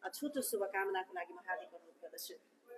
छोटो शुभकामनाको लागि म हार्दिक अनुरोध गर्दछु।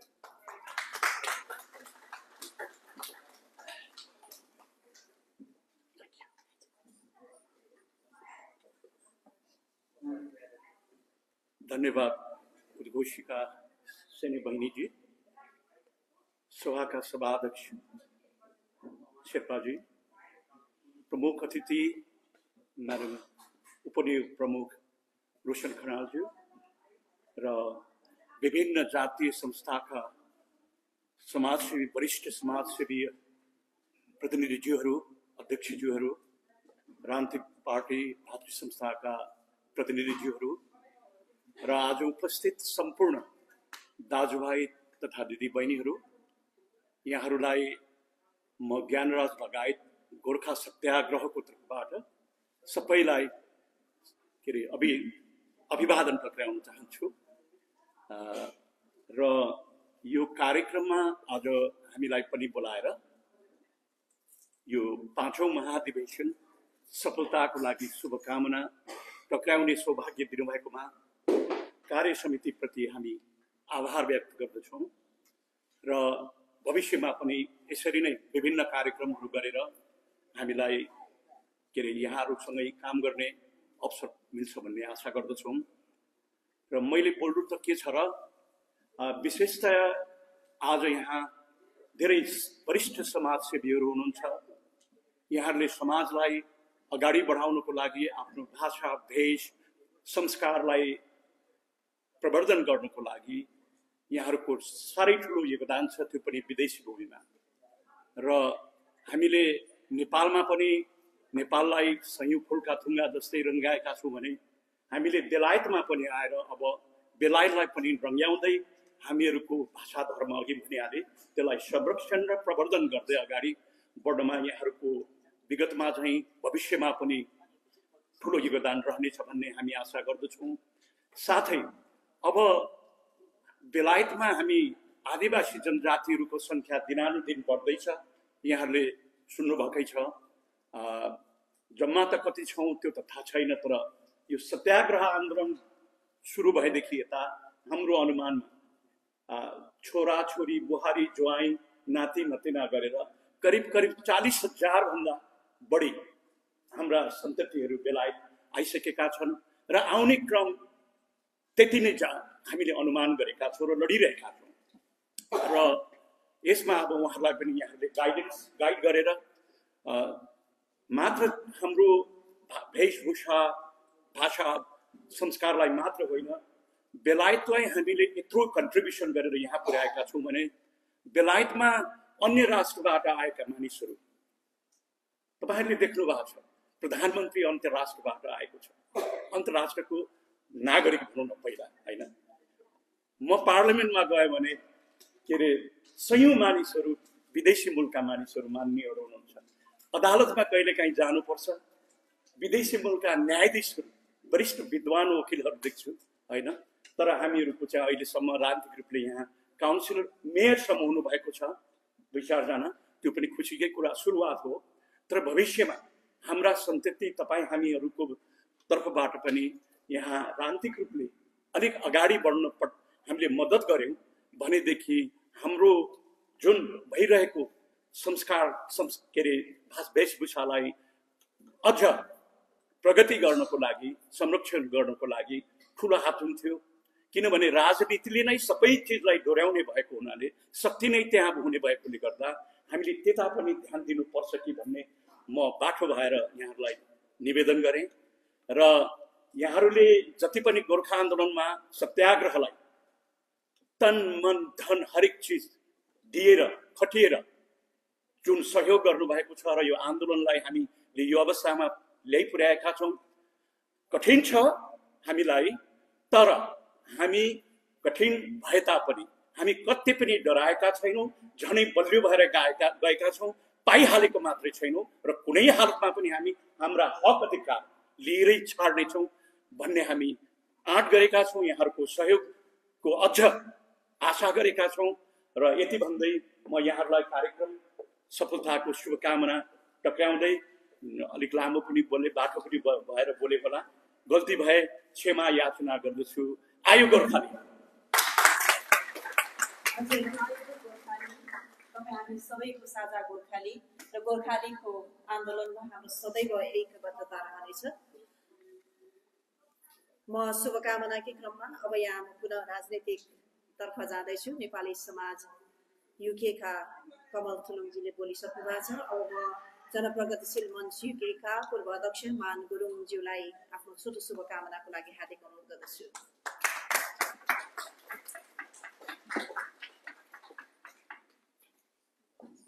धन्यवाद उद्घोषिका सेनी बहिनी जी, सभा का सभाध्यक्ष शेर्पा जी, प्रमुख अतिथि मैडम उपनियुक्त प्रमुख रोशन खनाल जी र विभिन्न जातीय संस्थाका समाजसेवी वरिष्ठ समाजसेवी प्रतिनिधिज्यूहरू, अध्यक्षज्यूहरू, राजनीतिक पार्टी भातृ संस्थाका प्रतिनिधिज्यूहरू र आज उपस्थित सम्पूर्ण दाजुभाइ तथा दिदीबहिनीहरू, यहाँहरूलाई म ज्ञानराज लगायत गोर्खा सत्याग्रहको तर्फबाट सबैलाई अभिवादन टक्राउन चाहन्छु। र यो कार्यक्रममा आज हामीलाई पनि बोलाएर यो 5औं महाधिवेशन सफलताको लागि शुभकामना टक्राउने सौभाग्य दिनुभएकोमा कार्य समिति प्रति हामी आभार व्यक्त गर्दछौँ र भविष्यमा पनि यसरी नै विभिन्न कार्यक्रमहरू गरेर हामीलाई यहाँहरूसँगै काम गर्ने अवसर मिल्छ भन्ने आशा गर्दछौँ। र मैले बोल्नु त के छ र विशेषतया आज यहाँ धेरै वरिष्ठ समाजसेवीहरू हुनुहुन्छ। यहाँहरूले समाजलाई अगाडि बढाउनको लागि आफ्नो भाषा, भेष, संस्कारलाई प्रवर्धन गर्नको लागि यहाँहरूको साह्रै ठुलो योगदान छ, त्यो पनि विदेशी भूमिमा। र हामीले नेपालमा पनि नेपाललाई सयौं फुलका थुङ्गा जस्तै रङ्गाएका छौँ भने हामीले बेलायतमा पनि आएर अब बेलायतलाई पनि रङ्ग्याउँदै हामीहरूको भाषा धर्म अघि भनिहाले त्यसलाई संरक्षण र प्रवर्धन गर्दै अगाडि बढ्नमा यहाँहरूको विगतमा चाहिँ भविष्यमा पनि ठुलो योगदान रहनेछ भन्ने हामी आशा गर्दछौँ। साथै अब बेलायतमा हामी आदिवासी जनजातिहरूको सङ्ख्या दिनानुदिन बढ्दैछ। यहाँहरूले सुन्नुभएकै छ। जम्मा त कति छौँ त्यो त थाहा छैन, तर यो सत्याग्रह आन्दोलन सुरु भएदेखि यता हाम्रो अनुमानमा छोरा छोरी, बुहारी, ज्वाइँ, नाति नतिना गरेर करिब 40,000 भन्दा बढी हाम्रा सन्ततिहरू बेलायत आइसकेका छन् र आउने क्रम त्यति नै हामीले अनुमान गरेका छौँ र लडिरहेका छौँ। र यसमा अब उहाँहरूलाई पनि यहाँहरूले गाइड गरेर मात्र हाम्रो वेशभूषा, भाषा, संस्कारलाई मात्र होइन, बेलायतलाई हामीले यत्रो कन्ट्रिब्युसन गरेर यहाँ पुर्याएका छौँ भने बेलायतमा अन्य राष्ट्रबाट आएका मानिसहरू तपाईँहरूले देख्नु भएको छ। प्रधानमन्त्री अन्तर्राष्ट्रबाट आएको छ, अन्तर्राष्ट्रको नागरिक भनौँ न पहिला, होइन? म पार्लियामेन्टमा गएँ भने सयौं मानिसहरू, विदेशी मुलुकका मानिसहरू, मान्यहरू हुनुहुन्छ। अदालतमा कहिलेकाहीँ जानुपर्छ, विदेशी मुलुकका न्यायाधीशहरू, वरिष्ठ विद्वान वकिलहरू देख्छु, होइन? तर हामीहरूको चाहिँ अहिलेसम्म राजनीतिक रूपले यहाँ काउन्सिलर, मेयरसम्म हुनुभएको छ 2-4 जना। त्यो पनि खुसीकै कुरा, सुरुवात हो। तर भविष्यमा हाम्रा सन्तति, तपाईँ हामीहरूको तर्फबाट पनि यहाँ राजनीतिक रूपले अलिक अगाडि बढ्न हामीले मद्दत गर्यौँ भनेदेखि हाम्रो जुन भइरहेको संस्कार वेशभूषालाई अझ प्रगति गर्नको लागि, संरक्षण गर्नको लागि ठुलो हात हुन्थ्यो। किनभने राजनीतिले नै सबै चिजलाई डोर्याउने भएको हुनाले, शक्ति नै त्यहाँ हुने भएकोले गर्दा हामीले त्यता पनि ध्यान दिनुपर्छ कि भन्ने म बाठो भएर यहाँहरूलाई निवेदन गरेँ। र यहाँहरूले जति पनि गोर्खा आन्दोलनमा सत्याग्रहलाई तन मन धन हरेक चिज दिएर खटिएर जुन सहयोग गर्नुभएको छ र यो आन्दोलनलाई हामीले यो अवस्थामा ल्याइ पुर्याएका छौँ। कठिन छ हामीलाई, तर हामी कठिन भए तापनि हामी कति पनि डराएका छैनौँ, झनै बलियो भएर गएका छौँ। पाइहालेको मात्रै छैनौँ र कुनै हालतमा पनि हामी हाम्रा हक अधिकार लिएरै छाड्नेछौँ भन्ने हामी आँट गरेका छौँ। यहाँहरूको सहयोगको अझ आशा गरेका छौँ र यति भन्दै म यहाँहरूलाई कार्यक्रम सफलताको शुभकामना टक्राउँदै अलिक लामो पनि बोल्ने बाटो पनि भएर बोले होला, गल्ती भए क्षमा याचना गर्दछु। आयु गोर्खाली। हजुर, गोर्खाली तपाईँ हामी सबैको साझा गोर्खाली र गोर्खालीको आन्दोलनमा हाम्रो सदैव एकबद्धता रहनेछ। म शुभकामनाकै क्रममा अब यहाँ पुनः राजनीतिक तर्फ जाँदैछु। नेपाली समाज युके का कमल थुलुङजीले बोलिसक्नु भएको छ। अब म जनप्रगतिशील मञ्च युके का पूर्व अध्यक्ष मान गुरुङज्यूलाई आफ्नो छोटो शुभकामनाको लागि हार्दिक अनुरोध गर्दछु।